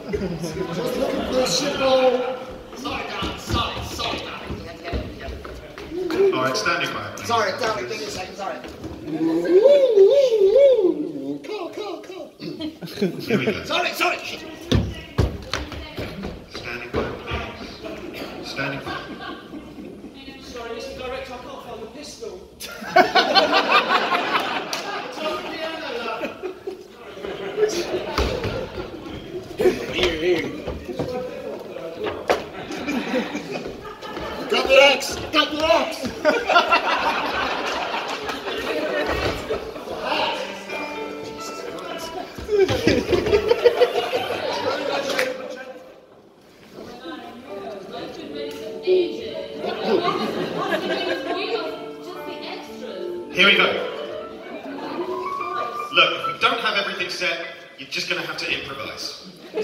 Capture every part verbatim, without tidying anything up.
Just looking for a shithole. Sorry, darling. Sorry, sorry, darling. Yeah, yeah, yeah. All right, standing by. Sorry, darling. Give me a second. Sorry. Call, call, call. Here we go. Sorry, sorry. Standing by, please. Standing by. Sorry, Mister Director, I can't find the pistol. It's on the piano, love. Here, here. Got the axe! Got the axe! Here we go. Look, if we don't have everything set, you're just going to have to improvise.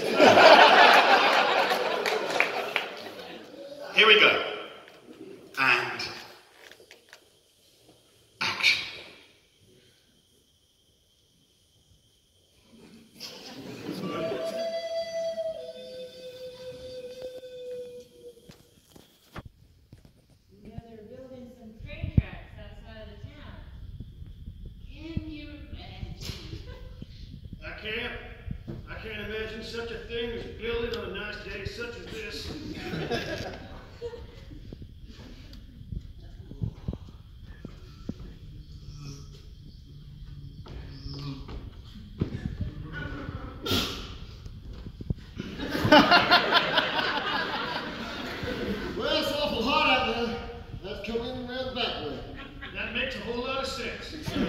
Here we go. And action. I can't. I can't imagine such a thing as building on a nice day such as this. Well, it's awful hot out there. Let's come in around the back way. That makes a whole lot of sense.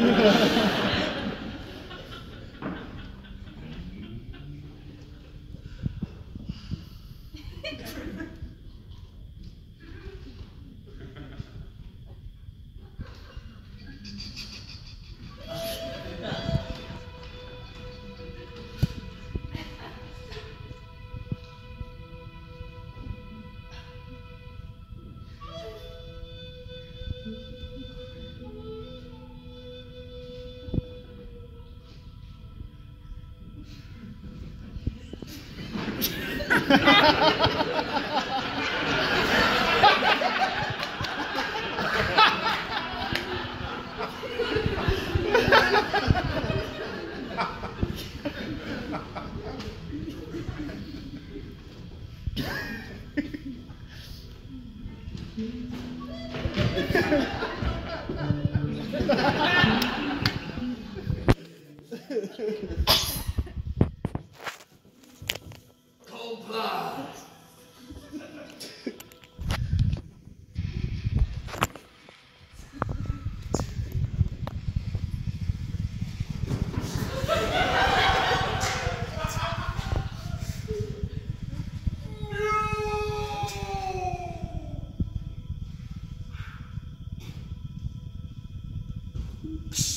Cold blood. Psst.